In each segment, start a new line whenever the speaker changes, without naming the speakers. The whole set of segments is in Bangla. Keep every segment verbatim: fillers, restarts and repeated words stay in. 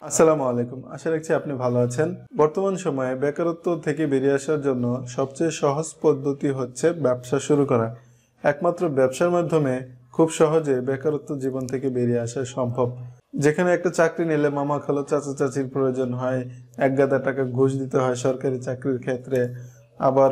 আসসালামু আলাইকুম। আশা রাখছি আপনি ভালো আছেন। বর্তমান সময়ে বেকারত্ব থেকে বেরিয়ে আসার জন্য সবচেয়ে সহজ পদ্ধতি হচ্ছে ব্যবসা শুরু করা। একমাত্র ব্যবসার মাধ্যমে খুব সহজে বেকারত্ব জীবন থেকে বেরিয়ে আসা সম্ভব। যেখানে একটা চাকরি নিলে মামা খালো চাচা চাচির প্রয়োজন হয়, এক গাদা টাকা ঘুষ দিতে হয় সরকারি চাকরির ক্ষেত্রে, আবার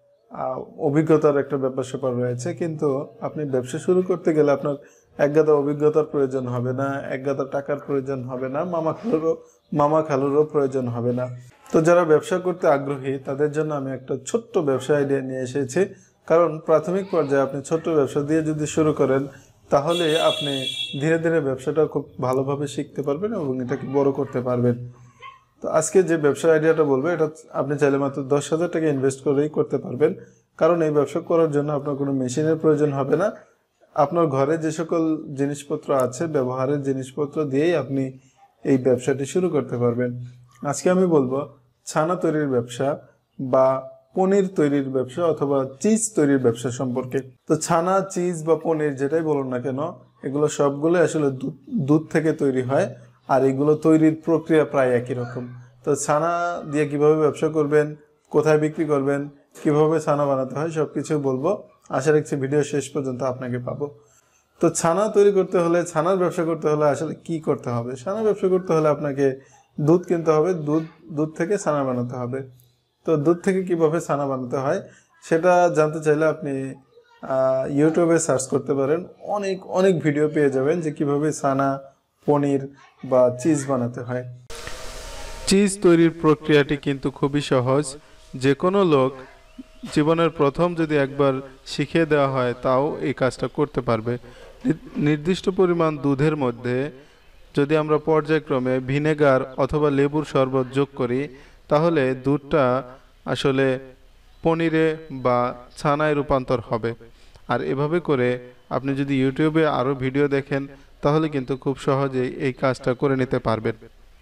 অভিজ্ঞতার একটা ব্যাপার স্যাপার রয়েছে। কিন্তু আপনি ব্যবসা শুরু করতে গেলে আপনার এক গাদা অভিজ্ঞতার প্রয়োজন হবে না, এক গাদা টাকার প্রয়োজন হবে না, মামা খালুরও মামা খালুরও প্রয়োজন হবে না। তো যারা ব্যবসা করতে আগ্রহী তাদের জন্য আমি একটা ছোট্ট ব্যবসা আইডিয়া নিয়ে এসেছি। কারণ প্রাথমিক পর্যায়ে আপনি ছোট্ট ব্যবসা দিয়ে যদি শুরু করেন তাহলে আপনি ধীরে ধীরে ব্যবসাটা খুব ভালোভাবে শিখতে পারবেন এবং এটাকে বড় করতে পারবেন। তো আজকে যে ব্যবসার আইডিয়াটা বলবো এটা আপনি চাইলে মাত্র দশ হাজার টাকা ইনভেস্ট করেই করতে পারবেন। কারণ এই ব্যবসা করার জন্য আপনার কোনো মেশিনের প্রয়োজন হবে না। আপনার ঘরে যে সকল জিনিসপত্র আছে, ব্যবহারের জিনিসপত্র দিয়েই আপনি এই ব্যবসাটি শুরু করতে পারবেন। আজকে আমি বলবো ছানা তৈরির ব্যবসা বা পনির তৈরির ব্যবসা অথবা চিজ তৈরির ব্যবসা সম্পর্কে। তো ছানা, চিজ বা পনির যেটাই বলুন না কেন, এগুলো সবগুলো আসলে দুধ দুধ থেকে তৈরি হয়, আর এগুলো তৈরির প্রক্রিয়া প্রায় একই রকম। তো ছানা দিয়ে কিভাবে ব্যবসা করবেন, কোথায় বিক্রি করবেন, কিভাবে ছানা বানাতে হয় সব কিছু বলবো। আশা রাখছি ভিডিও শেষ পর্যন্ত আপনাকে পাবো। তো ছানা তৈরি করতে হলে, ছানার ব্যবসা করতে হলে আসলে কি করতে হবে? ছানা ব্যবসা করতে হলে আপনাকে দুধ কিনতে হবে, দুধ দুধ থেকে ছানা বানাতে হবে। তো দুধ থেকে কিভাবে ছানা বানাতে হয় সেটা জানতে চাইলে আপনি ইউটিউবে সার্চ করতে পারেন। অনেক অনেক ভিডিও পেয়ে যাবেন যে কিভাবে ছানা, পনির বা চিজ বানাতে হয়।
চিজ তৈরির প্রক্রিয়াটি কিন্তু খুবই সহজ। যে কোনো লোক জীবনের প্রথম যদি একবার শিখিয়ে দেওয়া হয় তাও এই কাজটা করতে পারবে। নির্দিষ্ট পরিমাণ দুধের মধ্যে যদি আমরা পর্যায়ক্রমে ভিনেগার অথবা লেবুর শরবত যোগ করি তাহলে দুধটা আসলে পনিরে বা ছানায় রূপান্তর হবে। আর এভাবে করে আপনি যদি ইউটিউবে আরও ভিডিও দেখেন তাহলে কিন্তু খুব সহজেই এই কাজটা করে নিতে পারবেন।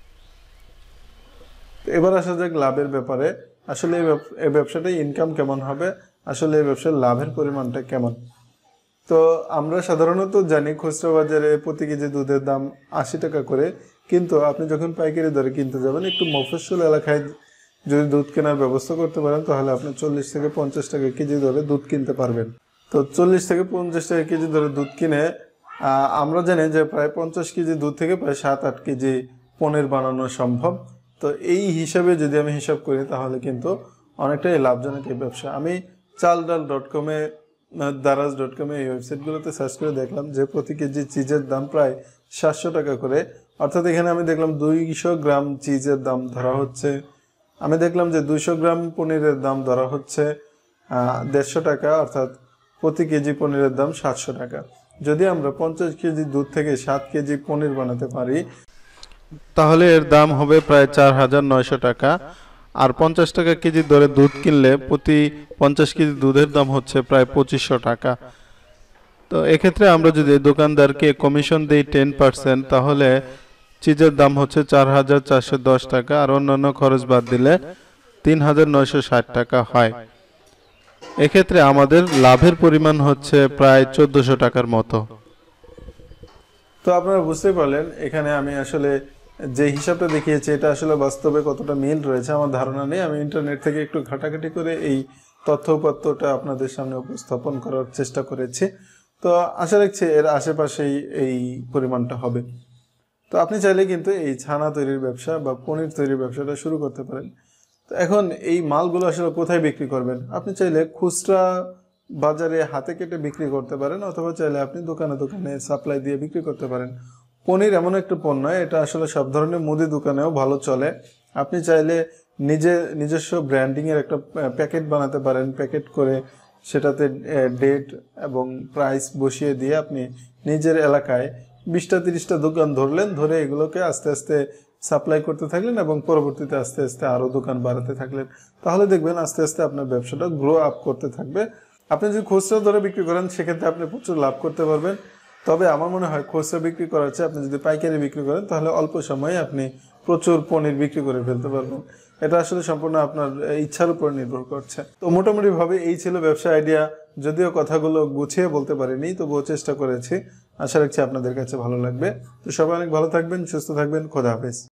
এবার আসা যাক লাভের ব্যাপারে। আসলে এই ব্যবসাটাই ইনকাম কেমন হবে, আসলে এই ব্যবসার লাভের পরিমাণটা কেমন। তো আমরা সাধারণত জানি খুচরা বাজারে প্রতি কেজি দুধের দাম আশি টাকা করে, কিন্তু আপনি যখন পাইকারি দরে কিনতে যাবেন, একটু মফস্বল এলাকায় যদি দুধ কেনার ব্যবস্থা করতে পারেন তাহলে আপনি চল্লিশ থেকে পঞ্চাশ টাকা কেজি দরে দুধ কিনতে পারবেন। তো চল্লিশ থেকে পঞ্চাশ টাকা কেজি দরে দুধ কিনে আমরা জানি যে প্রায় পঞ্চাশ কেজি দুধ থেকে প্রায় সাত আট কেজি পনির বানানো সম্ভব। তো এই হিসাবে যদি আমি হিসাব করি তাহলে কিন্তু অনেকটাই লাভজনক এই ব্যবসা। আমি চাল ডাল ডট কমে, দারাজ ডট কমে এই ওয়েবসাইটগুলোতে সার্চ করে দেখলাম যে প্রতি কেজি চিজের দাম প্রায় সাতশো টাকা করে। অর্থাৎ এখানে আমি দেখলাম দুইশো গ্রাম চিজের দাম ধরা হচ্ছে। আমি দেখলাম যে দুইশো গ্রাম পনিরের দাম ধরা হচ্ছে দেড়শো টাকা, অর্থাৎ প্রতি কেজি পনিরের দাম সাতশো টাকা। যদি আমরা পঞ্চাশ কেজি দুধ থেকে সাত কেজি পনির বানাতে পারি
তাহলে এর দাম হবে প্রায় চার হাজার নয়শো টাকা। আর পঞ্চাশ টাকা কেজি দরে দুধ কিনলে প্রতি পঞ্চাশ কেজি দুধের দাম হচ্ছে প্রায় পঁচিশশো টাকা। তো এক্ষেত্রে আমরা যদি দোকানদারকে কমিশন দিই টেন পার্সেন্ট তাহলে চিজের দাম হচ্ছে চার হাজার চারশো দশ টাকা, আর অন্যান্য খরচ বাদ দিলে তিন হাজার নয়শো ষাট টাকা হয়। এক্ষেত্রে আমাদের লাভের পরিমাণ হচ্ছে প্রায় চোদ্দশো টাকার মতো।
তো আপনারা বুঝতে পারলেন এখানে আমি আসলে যে হিসাবটা দেখিয়েছি এটা আসলে বাস্তবে কতটা মিল রয়েছে আমার ধারণা নেই। আমি ইন্টারনেট থেকে একটু ঘাটাঘাটি করে এই তথ্যপত্রটা আপনাদের সামনে উপস্থাপন করার চেষ্টা করেছি। তো আশা রাখছি এর আশেপাশেই এই পরিমাণটা হবে। তো আপনি চাইলে কিন্তু এই ছানা তৈরির ব্যবসা বা পনির তৈরির ব্যবসাটা শুরু করতে পারেন। তো এখন এই মালগুলো আসলে কোথায় বিক্রি করবেন? আপনি চাইলে খুচরা বাজারে হাতে কেটে বিক্রি করতে পারেন, অথবা চাইলে আপনি দোকানে দোকানে সাপ্লাই দিয়ে বিক্রি করতে পারেন। পনির এমন একটা পণ্য, এটা আসলে সব ধরনের মুদি দোকানেও ভালো চলে। আপনি চাইলে নিজে নিজস্ব ব্র্যান্ডিংয়ের একটা প্যাকেট বানাতে পারেন। প্যাকেট করে সেটাতে ডেট এবং প্রাইস বসিয়ে দিয়ে আপনি নিজের এলাকায় বিশটা তিরিশটা দোকান ধরলেন, ধরে এগুলোকে আস্তে আস্তে সাপ্লাই করতে থাকলেন এবং পরবর্তীতে আস্তে আস্তে আরও দোকান বাড়াতে থাকলেন। তাহলে দেখবেন আস্তে আস্তে আপনার ব্যবসাটা গ্রো আপ করতে থাকবে। আপনি যদি খুচরা দরে বিক্রি করেন সেক্ষেত্রে আপনি প্রচুর লাভ করতে পারবেন। তবে আমার মনে হয় খুচরা বিক্রি করার চেয়ে আপনি যদি পাইকারি বিক্রি করেন তাহলে অল্প সময়ে আপনি প্রচুর পনির বিক্রি করে ফেলতে পারবেন। এটা আসলে সম্পূর্ণ আপনার ইচ্ছার উপর নির্ভর করছে। তো মোটামুটিভাবে এই ছিল ব্যবসা আইডিয়া। যদিও কথাগুলো গুছিয়ে বলতে পারিনি, তবুও চেষ্টা করেছি। আশা রাখছি আপনাদের কাছে ভালো লাগবে। তো সবাই অনেক ভালো থাকবেন, সুস্থ থাকবেন। খোদা হাফেজ।